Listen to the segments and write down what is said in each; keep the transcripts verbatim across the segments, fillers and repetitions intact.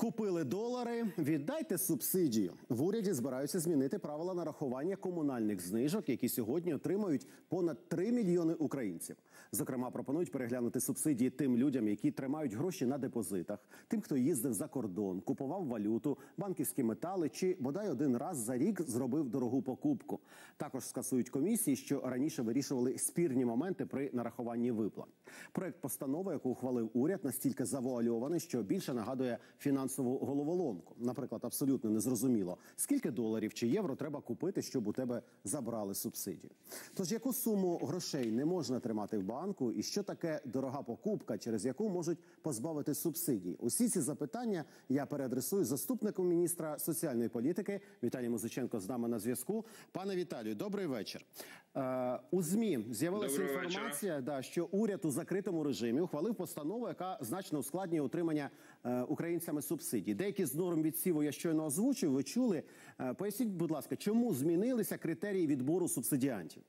Купили долари, віддайте субсидію. В уряді збираються змінити правила нарахування комунальних знижок, які сьогодні отримають понад три мільйони українців. Зокрема, пропонують переглянути субсидії тим людям, які тримають гроші на депозитах, тим, хто їздив за кордон, купував валюту, банківські метали чи, бодай один раз за рік зробив дорогу покупку. Також скасують комісії, що раніше вирішували спірні моменти при нарахуванні виплат. Проект постанови, яку ухвалив уряд, настільки завуальований, що більше нагадує фінансову головоломку. Наприклад, абсолютно незрозуміло, скільки доларів чи євро треба купити, щоб у тебе забрали субсидію. Тож, яку суму грошей не можна тримати в банку і що таке дорога покупка, через яку можуть позбавити субсидій? Усі ці запитання я переадресую заступнику міністра соціальної політики Віталій Музиченко з нами на зв'язку. Пане Віталію, добрий вечір. Е, у ЗМІ з'явилася інформація, да, що уряд у закритому режимі ухвалив постанову, яка значно ускладнює отримання е, українцями субсидій. Деякі з норм відсіву я щойно озвучив, ви чули. Е, поясніть, будь ласка, чому змінилися критерії відбору субсидіантів?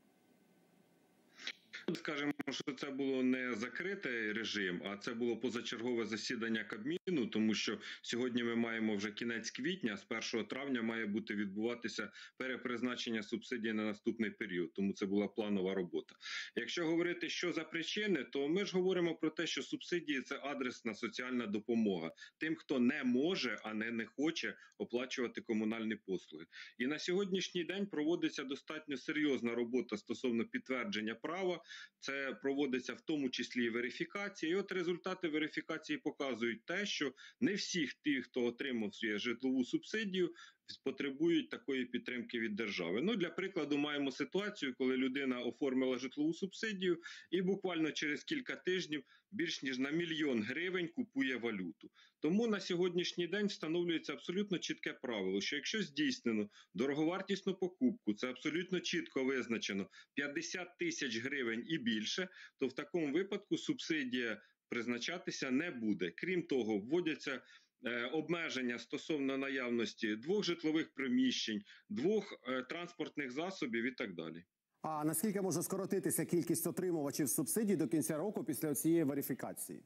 Скажемо, що це було не закритий режим, а це було позачергове засідання Кабміну, тому що сьогодні ми маємо вже кінець квітня, з першого травня має бути відбуватися перепризначення субсидій на наступний період, тому це була планова робота. Якщо говорити, що за причини, то ми ж говоримо про те, що субсидії – це адресна соціальна допомога тим, хто не може, а не не хоче оплачувати комунальні послуги. І на сьогоднішній день проводиться достатньо серйозна робота стосовно підтвердження права. Це проводиться в тому числі і верифікація. І от результати верифікації показують те, що не всіх тих, хто отримав свою житлову субсидію, потребують такої підтримки від держави. Ну, для прикладу, маємо ситуацію, коли людина оформила житлову субсидію і буквально через кілька тижнів більш ніж на мільйон гривень купує валюту. Тому на сьогоднішній день встановлюється абсолютно чітке правило, що якщо здійснено дороговартісну покупку, це абсолютно чітко визначено п'ятдесят тисяч гривень і більше, то в такому випадку субсидія призначатися не буде. Крім того, вводяться обмеження стосовно наявності двох житлових приміщень, двох транспортних засобів і так далі. А наскільки може скоротитися кількість отримувачів субсидій до кінця року після цієї верифікації?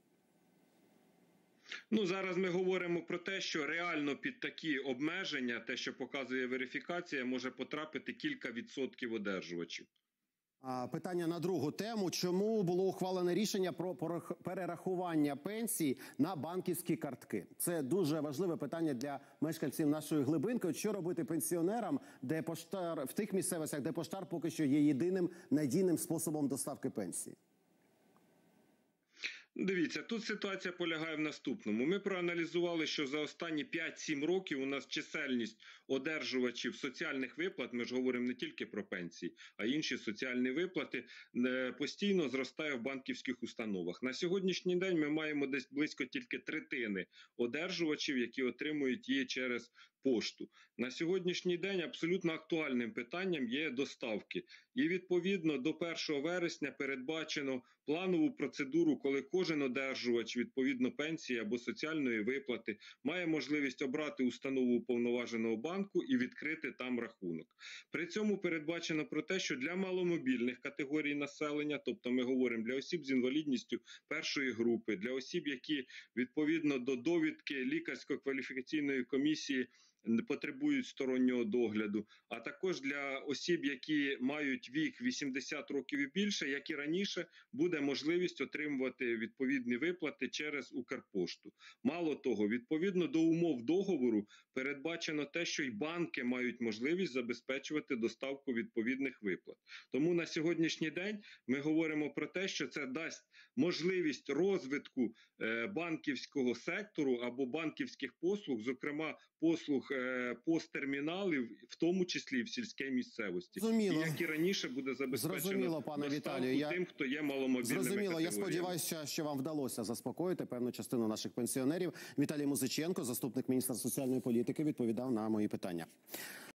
Ну, зараз ми говоримо про те, що реально під такі обмеження, те, що показує верифікація, може потрапити кілька відсотків одержувачів. Питання на другу тему. Чому було ухвалене рішення про перерахування пенсій на банківські картки? Це дуже важливе питання для мешканців нашої глибинки. Що робити пенсіонерам, де поштар, в тих місцевостях, де поштар поки що є єдиним надійним способом доставки пенсії? Дивіться, тут ситуація полягає в наступному. Ми проаналізували, що за останні п'ять-сім років у нас чисельність одержувачів соціальних виплат, ми ж говоримо не тільки про пенсії, а інші соціальні виплати, постійно зростає в банківських установах. На сьогоднішній день ми маємо десь близько тільки третини одержувачів, які отримують її через пошту. На сьогоднішній день абсолютно актуальним питанням є доставки. І відповідно до першого вересня передбачено планову процедуру, коли кожен одержувач відповідно пенсії або соціальної виплати має можливість обрати установу уповноваженого банку і відкрити там рахунок. При цьому передбачено про те, що для маломобільних категорій населення, тобто ми говоримо для осіб з інвалідністю першої групи, для осіб, які відповідно до довідки лікарсько-кваліфікаційної комісії потребують стороннього догляду, а також для осіб, які мають вік вісімдесят років і більше, як і раніше, буде можливість отримувати відповідні виплати через Укрпошту. Мало того, відповідно до умов договору передбачено те, що й банки мають можливість забезпечувати доставку відповідних виплат. Тому на сьогоднішній день ми говоримо про те, що це дасть можливість розвитку банківського сектору або банківських послуг, зокрема послуг посттерміналів, в тому числі в сільській місцевості. Зрозуміло. І як і раніше буде забезпечено Зрозуміло, пане Віталію. Я... тим, хто є маломобільними Зрозуміло. категоріями. Я сподіваюся, що вам вдалося заспокоїти певну частину наших пенсіонерів. Віталій Музиченко, заступник міністра соціальної політики, відповідав на мої питання.